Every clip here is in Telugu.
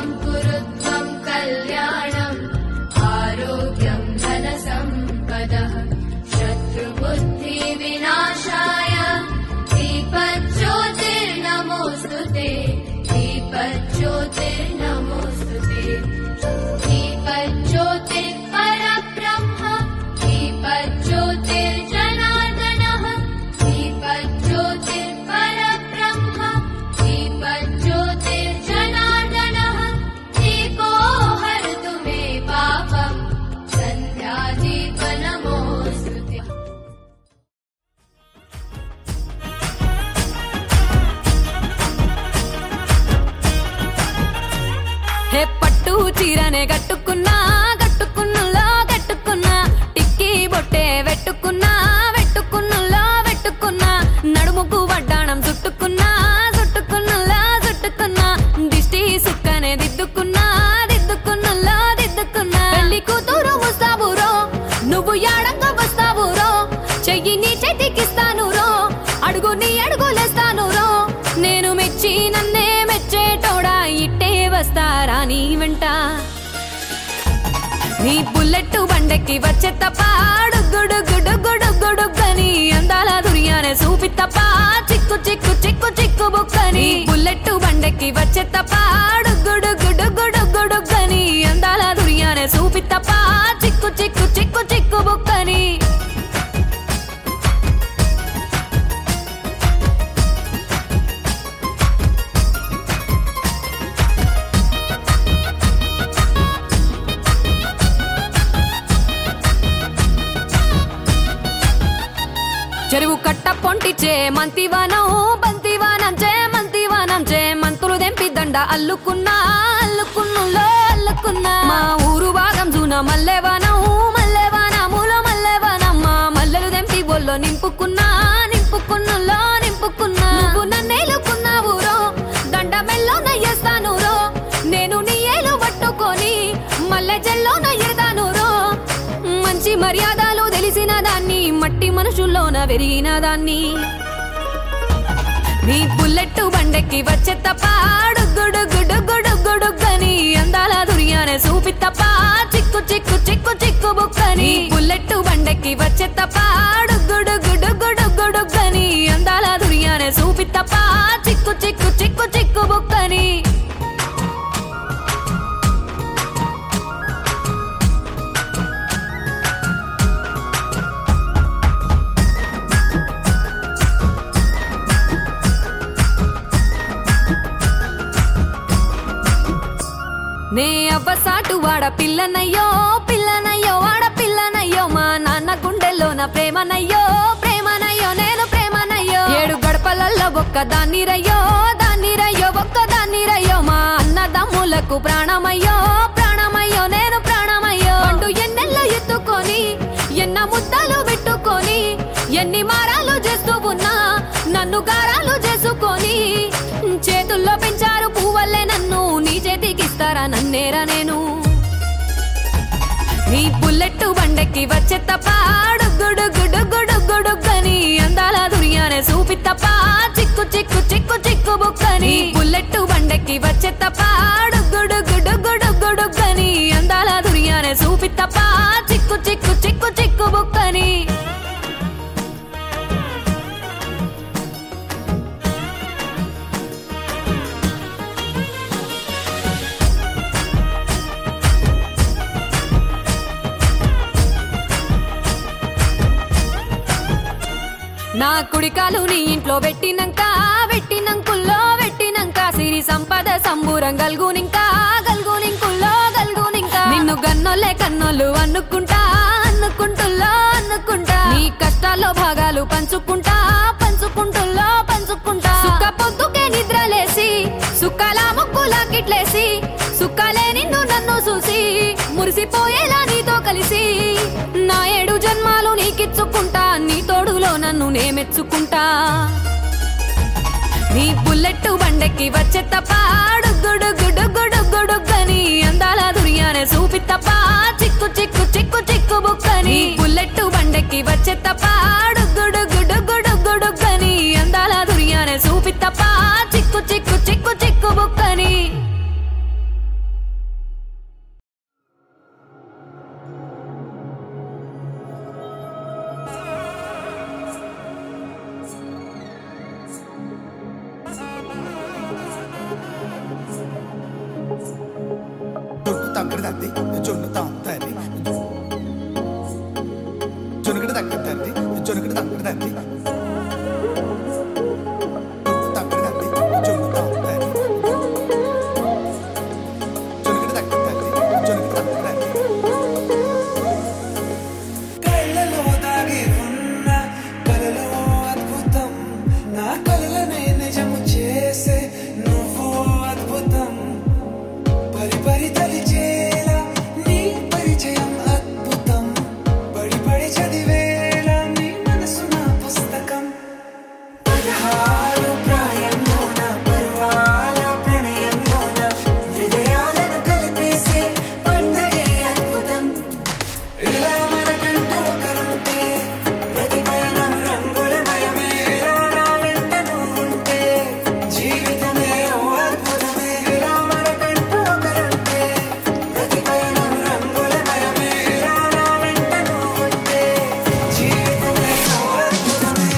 कुरुत्वं कल्याणम् आरोग्यं धनसम्पदः शत्रुबुद्धिविनाशाय दीपज्योतिर्नमोऽस्तुते दीपज्योतिर्नमोऽस्तुते दीपज्योतिर्परब्रह्म दीपज्योतिर्जनार्दनः दीपज्योतिर्परब्रह्म दीपज्योतिर्जनार्दनः दीपो हरतु मे पापम् सन्ध्यादीपनमोऽस्तुते। हे पट्टू चीरने गट्टुकुन्ना गट्टुकुन्नुलो गट्टुकुन्ना टिक्की बोट्टे वेट्टुकुन्ना वेट्टुकुन्नुलो वेट्टुकुन्ना नडुमुकु वड्डाणं सुट्टुकुन्ना सुट्टुकुन्नुलो सुट्टुकुन्ना दिष्टि सुक्कने दिद्दुकुन्ना दिद्दुकुन्नुलो दिद्दुकुन्ना పెళ్లి కూతురు ముస్తాబురో నువ్వు యాడంగా వస్తావురో చెయ్యి నీ చేతికిస్తాను రో అడుగు నీ అడుగులేస్తాను రో నేను మెచ్చి నన్నే మెచ్చేటోడా ఇట్టే వస్తారా నీ వెంట నీ బుల్లెట్ బండెక్కి వచ్చే తప్ప గుడుగుడుగుడుగుడుగుడుగని అందాల దుర్యానే చూపి తప్ప చిక్కు చిక్కు చిక్కు చిక్కు బుక్కని బుల్లెట్ బండెక్కి వచ్చే తప్ప గుడుగుడుగుడుగుడుగని అందాల దుర్యానే చూపి తప్ప చిక్కు చిక్కు చిక్కు చిక్కు బుక్కని చెరువు కట్ట పొంటిచే మంతివానం బంతివానం చే మంతివానం చే మంతులు దెంపి దండ అల్లుకున్నా అల్లుకున్నులో అల్లుకున్నా మా ఊరు భాగం జూన మల్లెవానం మల్లెవానములో మల్లెవానం మా మల్లెలు దెంపి బొల్లో నింపుకున్నా నింపుకున్నులో నింపుకున్నా నువ్వు నన్నేలుకున్నావు రో దండ మెల్లో నయ్యేస్తాను రో నేను నీ ఏలు పట్టుకొని మల్లె జల్లో నయ్యేదాను రో మంచి మర్యాదలు తెలిసిన దాన్ని మట్టి మనుషుల్లోన వెరిగిన దాన్ని నీ బుల్లెట్ బండెక్కి వచ్చే తప్ప గుడుగుడుగుడుగుడుగని అందాల దుర్యానే చూపి తప్ప చిక్కు చిక్కు చిక్కు చిక్కు బుక్కని బుల్లెట్ బండెక్కి వచ్చే తప్ప గుడుగుడుగుడుగుడుగని అందాల దుర్యానే చూపి తప్ప చిక్కు చిక్కు చిక్కు చిక్కు బుక్కని నే అవ్వసాటు వాడ పిల్లనయ్యో పిల్లనయ్యో వాడ పిల్లనయ్యో మా నాన్న గుండెల్లోన ప్రేమనయ్యో ప్రేమనయ్యో నేను ప్రేమనయ్యో 7 గడపలల్లో ఒక్క దాన్ని రయ్యో ఒక్క దాన్ని రయ్యో మా అన్నదమ్ములకు ప్రాణమయ్యో ప్రాణమయ్యో నేను ప్రాణమయ్యో అంటూ ఎన్నెల్లో ఎత్తుకొని ఎన్న ముద్దలు పెట్టుకొని ఎన్ని మారాలు చేస్తూ ఉన్నా నన్ను గారాలు చేసుకొని చేతుల్లో పెంచారు పువ్వల్లే నన్ను నీ చేతికిస్తారా నన్నేరా నేను నీ బుల్లెట్ బండెక్కి వచ్చే తప్ప గుడుగుడుగుడుగుడుగని అందాల దుర్యానే చూపి తప్ప చిక్కు చిక్కు చిక్కు చిక్కు బుక్కని బుల్లెట్ బండెక్కి వచ్చే తప్ప గుడుగుడుగుడుగుడుగని అందాల దుర్యానే చూపి తప్ప చిక్కు చిక్కు చిక్కు చిక్కు బుక్కని నా కుడికాలు నీ ఇంట్లో పెట్టినంకుల్లో పెట్టినంక సిరి సంపద సంబూరం గల్గునింకుల్లో నిన్ను గన్నోలే కన్నోళ్ళు అనుకుంటుల్లో నీ కష్టాల్లో భాగాలు పంచుకుంటుల్లో సుక్క పొద్దుకే నిద్రలేసి సుక్కల ముక్కులా కిట్లేసి సుక్కలే నిన్ను నన్ను చూసి మురిసిపోయేలా నీతో కలిసి నా 7 జన్మాలు నీకిచ్చుకుంటా నీ తోడులో నన్ను నే మెచ్చుకుంటా నీ బుల్లెట్ బండెక్కి వచ్చే తప్ప గుడుగుడుగుడుగుడుగని అందాల దుర్యానే చూపి తప్ప చిక్కు చిక్కు చిక్కు చిక్కు బుక్కని బుల్లెట్ బండెక్కి వచ్చే తప్ప గుడుగుడుగుడుగుడుగని అందాల దుర్యానే చూపి తప్ప చిక్కు చిక్కు చిక్కు చిక్కు బుక్కని తగ్గడదండి జొన్నుతాం తల్లి జొనుగడ తగ్గదండి జొనుగడ తగ్గడదండి తగ్గడదండి జొన్నుతాం తల్లి జొనుగడ తగ్గదండి జొనుగడ తగ్గదండి కళ్ళలో దాగి ఉన్న కలలో అద్భుతం నా కలలనే నిజము చేసే నువ్వు అద్భుతం పరి పరి తలిచేలా నీ పరిచయం అద్భుతం పడి పడి చదివేలా నీ మనసు నా పుస్తకం 16 ప్రాయంలోన పర్వాల ప్రణయంలోన హృదయాలను కలిపేసే పండగే అద్భుతం ఇలా మనకంటూ ఒకరుంటే ప్రతి పయనం రంగులమయమే ఇలా నా వెంట నువ్వు ఉంటే జీవితమే ఓ అద్భుతమే ఇలా మనకంటూ ఒకరుంటే ప్రతి పయనం రంగులమయమే ఇలా నా వెంట నువ్వు ఉంటే జీవితమే ఓ అద్భుతమే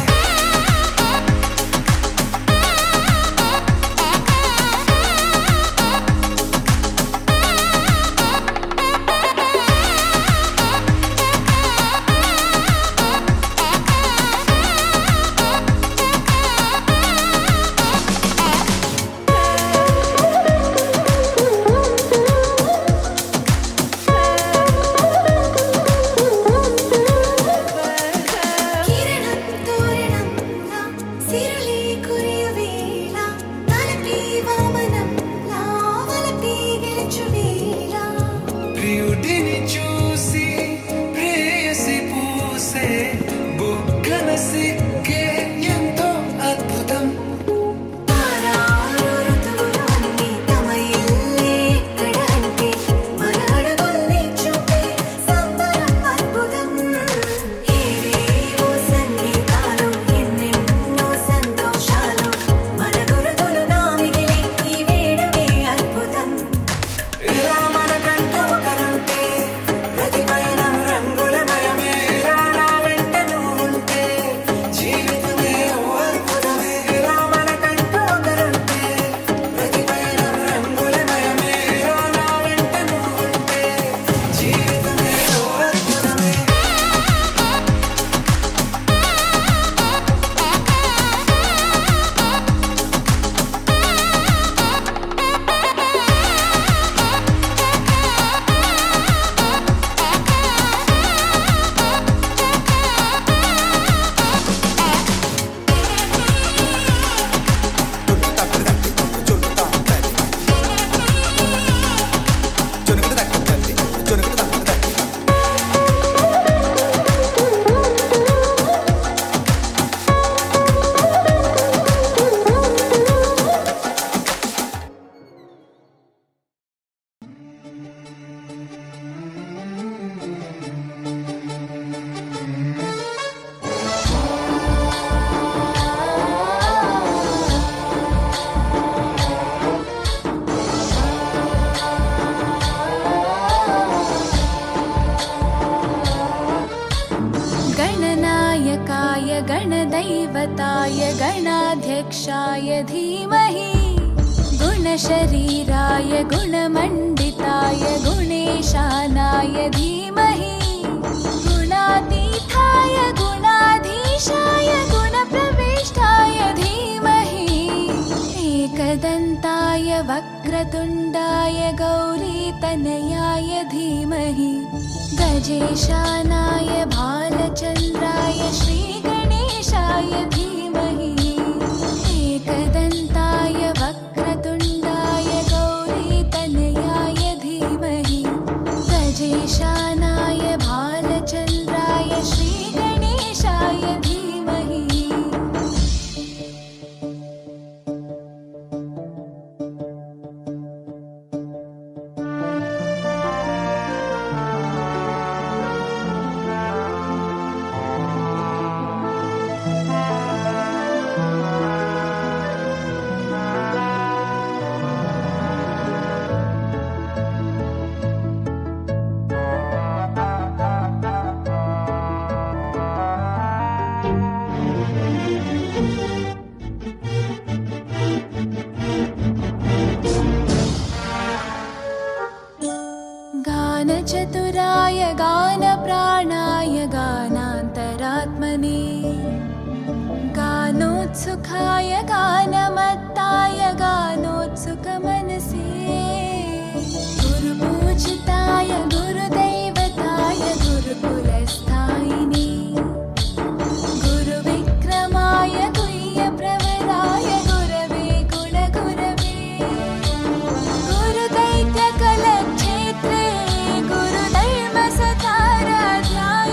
కిరణం తోరణంలా సిరులే కురియవేళ తలపి వామనంలా వలపి గెలుచువేళ ప్రియుడిని చూసి ప్రేయసి పూసే బుగ్గన సిగ్గే ఎంతో అద్భుతం తారారు ఋతువులు అన్నీ తమ ఇల్లే ఎక్కడంటే మన అడుగుల్ని చూపే సంబరం అద్భుతం ఏవేవో సంగీతాలు ఎన్నెన్నో సంతోషాలు మన గురుతులుగా మిగిలే ఈ వేడుకే అద్భుతం ఇలా మనకంటూ ఒకరుంటే ప్రతి పయనం రంగులమయమే ఇలా నా వెంట నువ్వు ఉంటే జీవితమే ఓ అద్భుతమే ఇలా మనకంటూ ఒకరుంటే ప్రతి పయనం రంగులమయమే ఇలా నా వెంట నువ్వు ఉంటే జీవితమే ఓ అద్భుతమే गणनायकाय गणदैवताय गणाध्यक्षाय धीमहि गुणशरीराय गुणमण्डिताय गुणेशानाय धीमहि गुणातीताय गुणाधीशाय गुणप्रविष्टाय धीमहि एकदन्ताय वक्रतुण्डाय गौरीतनयाय धीमहि गजेशानाय भालचन्द्राय श्रीगणेशाय धीमहि एकदन्ताय वक्रतुण्डाय गौरीतनयाय धीमहि गजेशानाय भालचन्द्राय श्रीगणेशाय धीमहि चतुराय गान प्राणाय गानान्तरात्मने गानोत्सुकाय गानमत्ताय गानोत्सुकमनसे गुरुपूजिताय गुरुदैवताय गुरुकुलस्थायिने गुरुविक्रमाय गुह्यप्रवराय गुरवे गुणगुरवे गुरुदैत्यकलक्षेत्रे गुरुधर्मसताराध्याय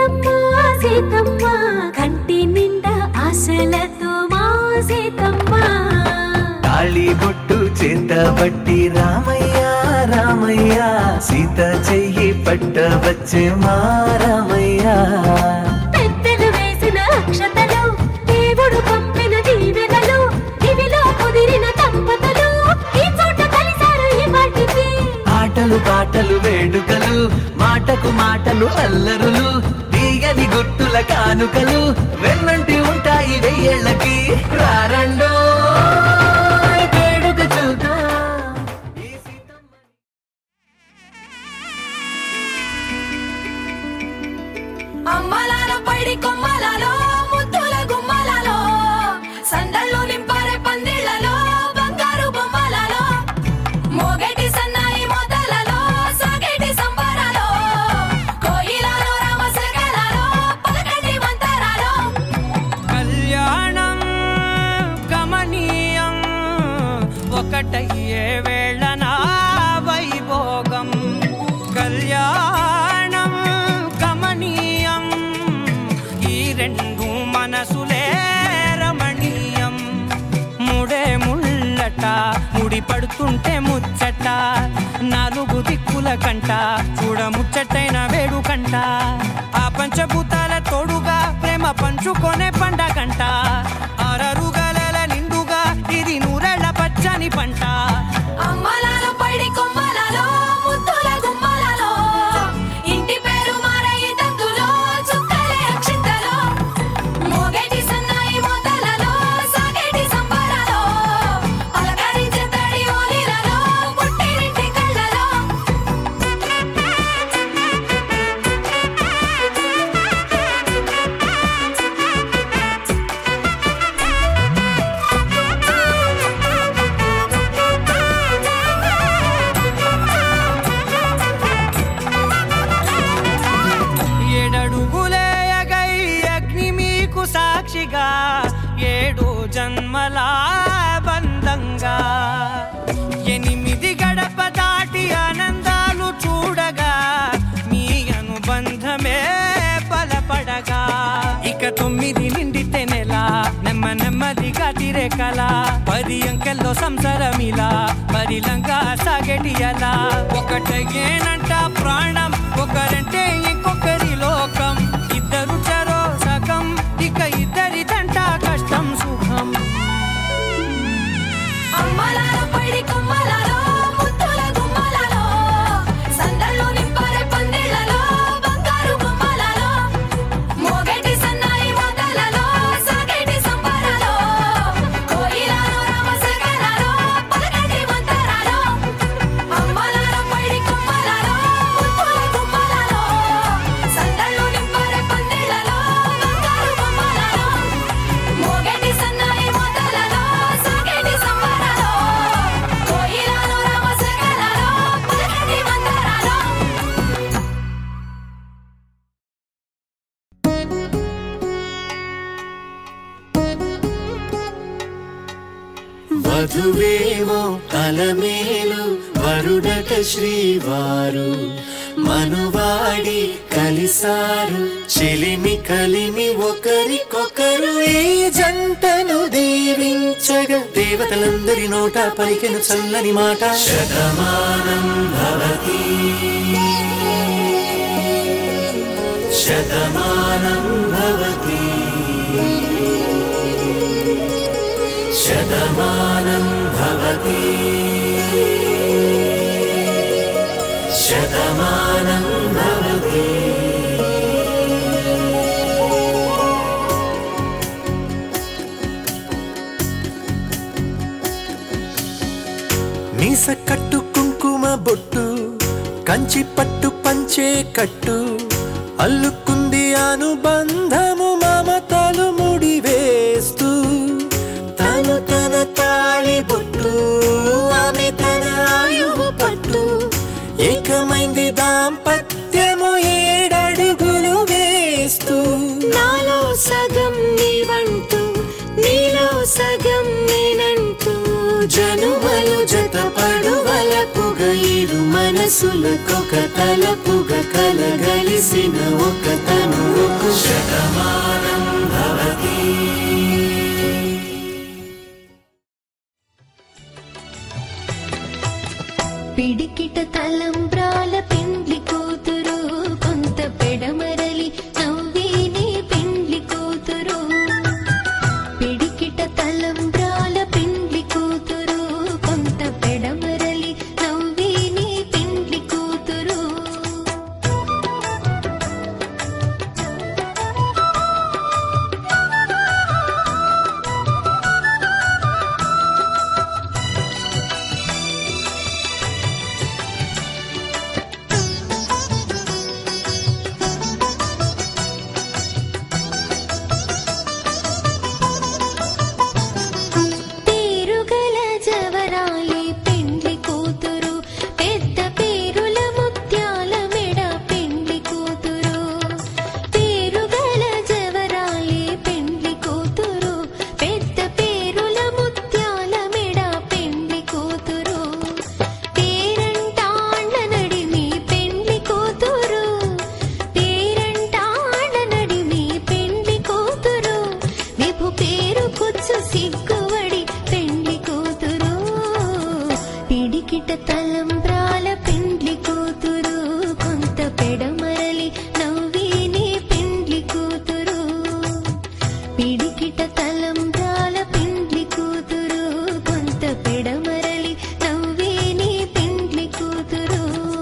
సీతమ్మ సీతమ్మ కంటి నిండా ఆశలతో మా సీతమ్మ తాళి బొట్టు చేతబట్టి రామయ్య రామయ్య సీత చెయ్యి పట్టవచ్చే మా రామయ్య పెద్దలు వేసిన అక్షతలు దేవుడు పంపిన దీవెనలు దివిలో కుదిరిన దంపతులు ఈ చోట కలిసారు ఈ వాటికి ఆటలు పాటలు వేడుకలు మాటకు మాటలు అల్లరులు తీయని గుట్టుల కానుకలు వెన్నంటి ఉంటాయి వెయ్యేళ్ళకి రారండో వేడుక చూద్దాం అమ్మలాల పైడి కొమ్మలలో ముద్దుల గుమ్మలలో సందళ్ళు నింపారే పందిళ్లలో బంగారు బొమ్మలలో మోగేటి సన్నాయి మొదలలో సాగేటి సంబరాలో కోయిలలో రామశకలలో పలకటి మంతరాలో కళ్యాణం గమనీయం ఒకటయ్యే వేళన వైభోగం కళ్యాణం గమనీయం ఈ రెండు మనసులే రమణీయం ముడే ముళ్ళట ముడి పడుతుంటే ముచ్చట నాలుగు దిక్కుల కంట చూడ ముచ్చటైన వేడుకంట ఆ పంచభూతాల తోడుగా ప్రేమ పంచుకొనే పండగంట అరరుగల నిండుగా ఇది నూరెళ్ళ పచ్చని పంట అమ్మలాల పైడి కొమ్మలలో ముద్దుల గుమ్మలలో ఇంటి పేరు మారయి తందులో చుక్కలే అక్షింతలో మోగేటి సన్నాయి మొదలలో సాగేటి సంబరాలో పలకరించే తడి ఓలిలలో పుట్టినింటి కళ్ళలో ఏడడుగులేయగై అగ్ని మీకు సాక్షిగా ఏడు జన్మల బంధంగా 8 గడప దాటి ఆనందాలు చూడగా మీ అనుబంధమే బలపడగా ఇక 9 నిండితే నెల నెమ్మదిగా తిరేకల 10 అంకెల్లో సంసారమిలా పరిలంగా సాగేటి అలా ఒకటేనంట ప్రాణం ఒకరంటే ఇంకొకరి లోకం ఇద్దరు చరో సగం ఇక ఇద్దరిదంట కష్టం సుఖం అమ్మలాల పైడి కొమ్మలలో ముద్దుల గుమ్మలలో సందళ్ళు నింపారే పందిళ్లలో బంగారు బొమ్మలలో మోగేటి సన్నాయి మొదలలో సాగేటి సంబరాలో కోయిలలో రామశకలలో పలకటి మంతరాలో అమ్మలాల పైడి కొమ్మలలో ముద్దుల గుమ్మలలో సందళ్ళు నింపారే పందిళ్లలో బంగారు బొమ్మలలో మోగేటి సన్నాయి మొదలలో సాగేటి సంబరాలో కోయిలలో రామశకలలో పలకటి మంతరాలో వధువేమో అలమేలు వరుడట శ్రీవారు మనువాడి కలిసారు చెలిమి కలిమి ఒకరికొకరు ఈ జంటను దీవించగా దేవతలందరి నోట పలికెను చల్లని మాట శతమానం భవతి శతమానం భవతి శతమానం భవతి శతమానం భవతి మీస కట్టు కుంకుమ బొట్టు కంచి పట్టు పంచే కట్టు అల్లుకుంది అనుబంధము మమతలు ముడివేస్తూ తను తన తాళి బొట్టు ఆమె తన ఆయువు పట్టు ఏకమైంది దాంపత్యము 7 అడుగులు వేస్తూ నాలో సగం నీవంటూ నీలో సగం నేనంటూ జనుమలు జతపడువలపుగ ఇరు మనసులకొక తలపుగ కలగలిసిన ఒక తనువు తలంబ్రాల పెండ్లి కూతురు కొంత పెడమరలి నవ్వేనే పెండ్లి కూతురు పిడికిట తలంబ్రాల పెండ్లి కూతురు కొంత పెడమరలి నవ్వేనే పెండ్లి కూతురు తలంబ్రాల పెండ్లి కూతురు కొంత పెడమరలి నవ్వేనే పెండ్లి కూతురు పిడికిట తలంబ్రాల పెండ్లి కూతురు కొంత పెడమరలి నవ్వేనే పెండ్లి కూతురు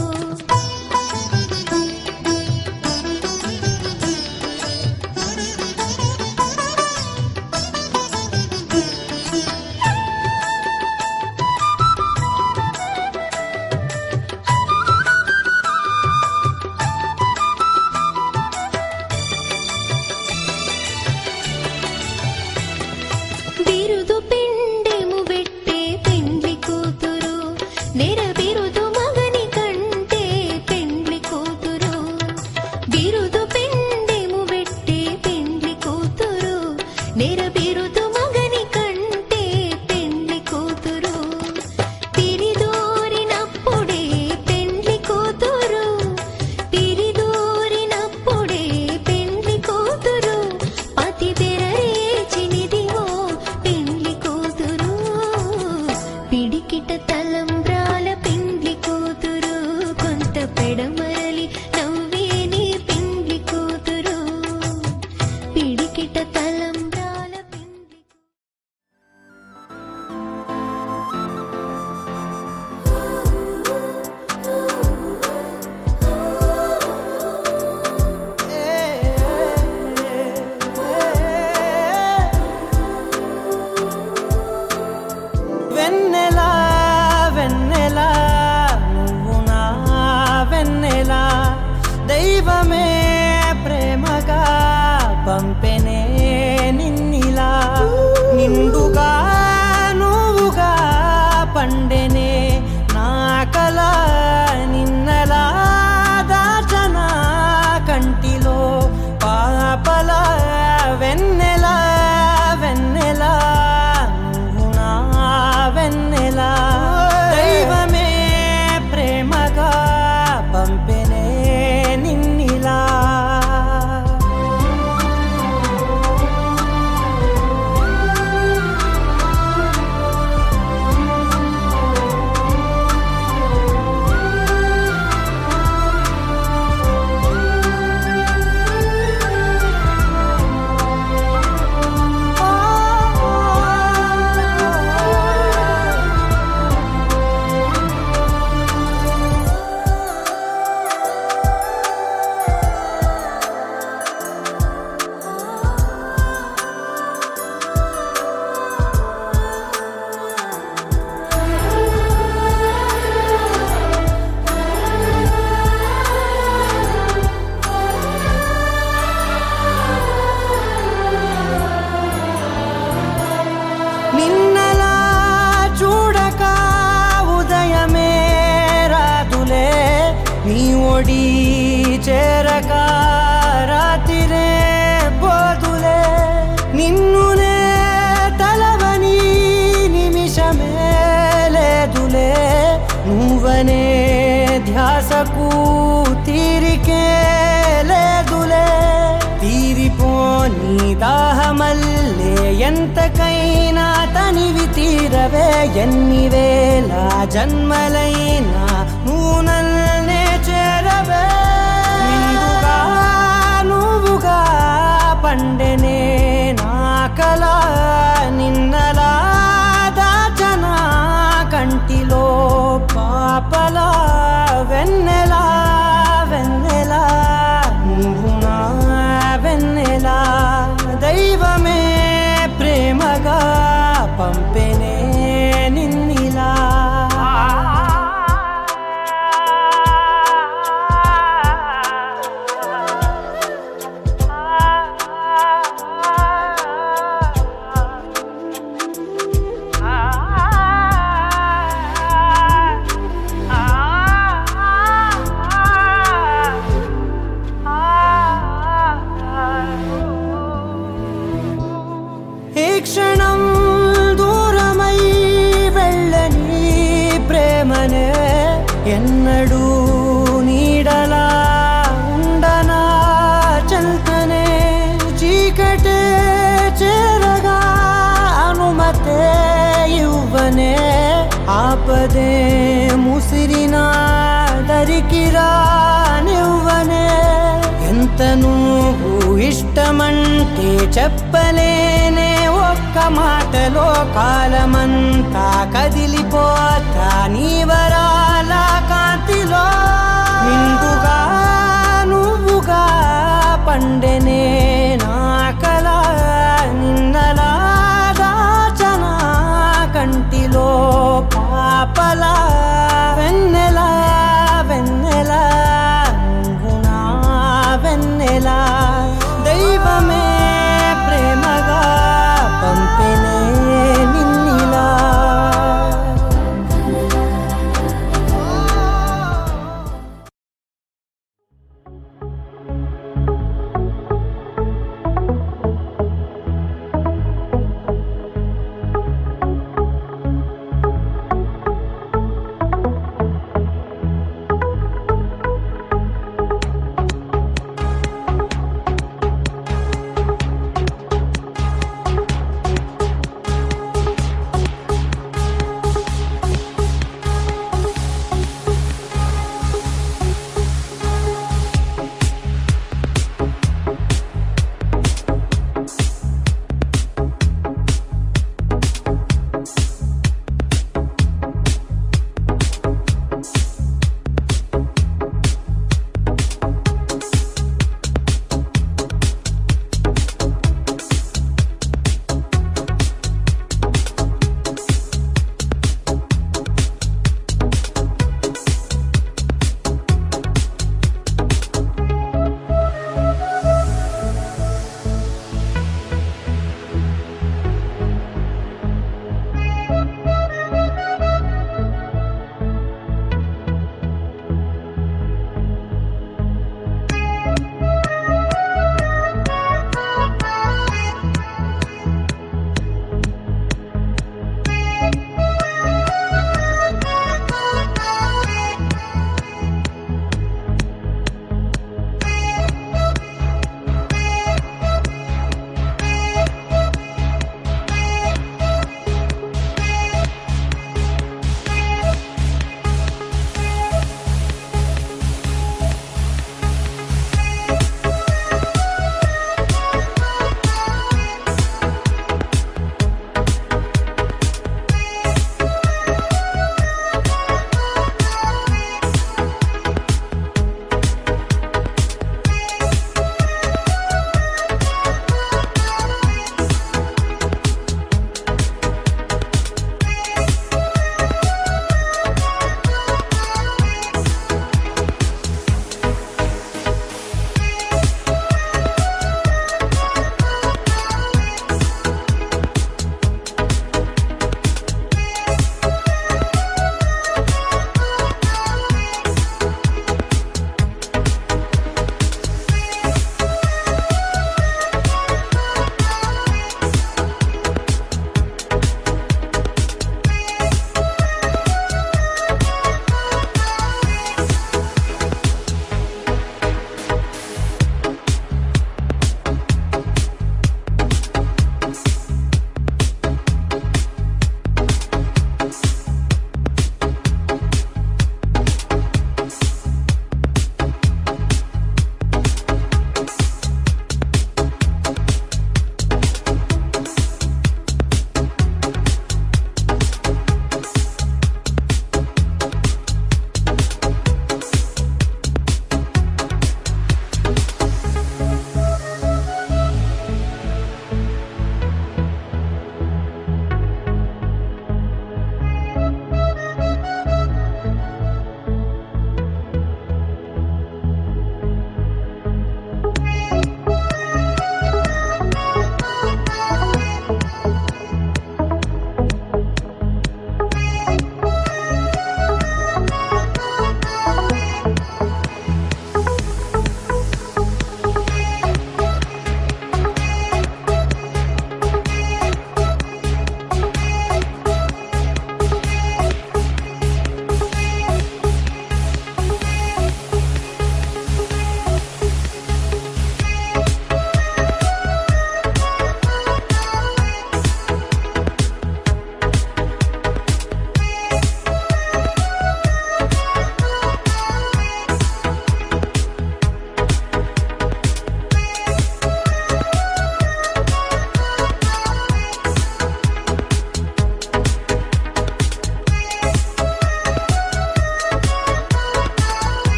తలంబ్రాల పెండ్లి కూతురు కొంత పెడమరలి నవ్వేనే పెండ్లి కూతురు పిడికిట తలంబ్రాల పెండ్లి వెన్నెలా వెన్నెలా నువ్వు నా వెన్నెలా దైవమే ప్రేమగా పంపెనే నిన్నిలా నిండుగా నువ్వుగా పండెనే నా కల నిన్నలా దాచనా కంటిలో పాపల వెన్నెలా వెన్నెలా వెన్నెలా దైవమే ప్రేమగా పంపెనే నిన్నిలా నిన్నలా చూడక ఉదయమే రాదులే నీ ఒడి చేరక రాతిరే పోదులే నిన్నునే తలవని నిమిషమే లేదులే నువ్వనే ధ్యాసకు తీరికే లేదులే తీరిపోని దాహమల్లే ఎంతకైనా తనివి తీరవే ఎన్ని వేల జన్మలైనా నువ్వు నిండుగా నువ్వుగా పండెనే నా కల నిన్నలా దాచనా కంటిలో పాపలా వెన్నెలా వెన్నెలా నువ్వు నా వెన్నెలా దైవమే ప్రేమగా పంపెనే నిన్నిలా ఈ క్షణం దూరమై వెళ్ళని ప్రేమనే ఎన్నడూ నీడలా ఉండనా చల్తనే చీకటే చేరగా అనుమతే ఇవ్వనే ఆపదే ముసిరినా దరికిరా నివ్వనే ఎంత నువ్వు ఇష్టమంటే చెప్పలేనే ఒక్క మాటలో కాలమంతా కదిలిపోతా నీ వరాల కాంతిలో నిండుగా నువ్వుగా పండెనే నా కల నిన్నలా దాచనా కంటిలో పాపలా వెన్నెలా వెన్నెలా నువ్వు నా వెన్నెలా దైవమే